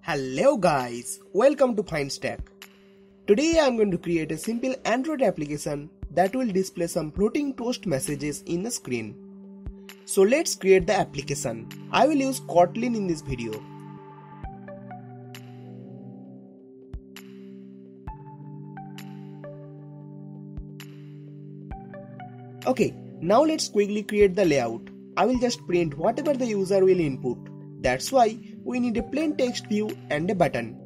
Hello guys, welcome to FineStack. Today I am going to create a simple Android application that will display some floating toast messages in the screen. So let's create the application. I will use Kotlin in this video. Okay, now let's quickly create the layout. I will just print whatever the user will input. That's why we need a plain text view and a button.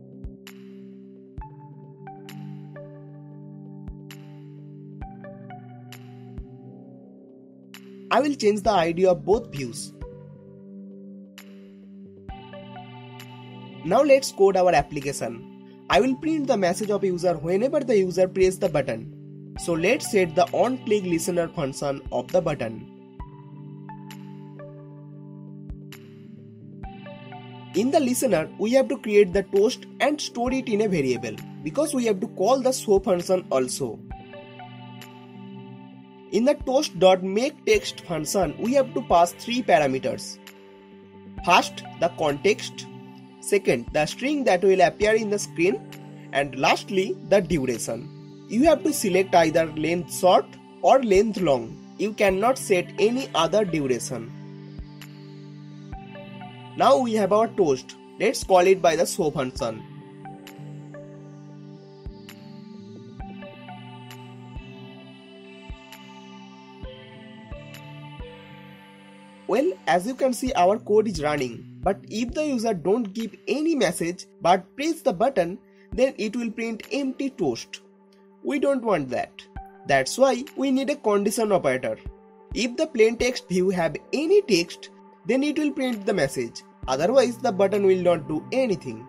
I will change the ID of both views. Now let's code our application. I will print the message of user whenever the user presses the button. So let's set the onClick listener function of the button. In the listener, we have to create the toast and store it in a variable because we have to call the show function also. In the toast.makeText function, we have to pass three parameters. First, the context. Second, the string that will appear in the screen. And lastly, the duration. You have to select either length short or length long. You cannot set any other duration. Now we have our toast. Let's call it by the show function. Well, as you can see, our code is running. But if the user don't give any message but press the button, then it will print empty toast. We don't want that. That's why we need a condition operator. If the plain text view have any text, then it will print the message. Otherwise, the button will not do anything.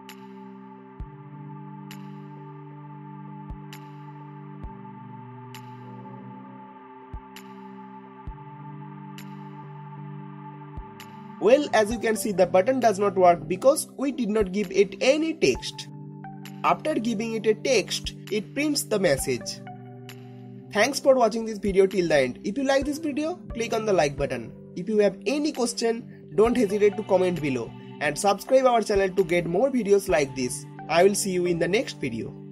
Well, as you can see, the button does not work because we did not give it any text. After giving it a text, it prints the message. Thanks for watching this video till the end. If you like this video, click on the like button. If you have any question, don't hesitate to comment below and subscribe our channel to get more videos like this. I will see you in the next video.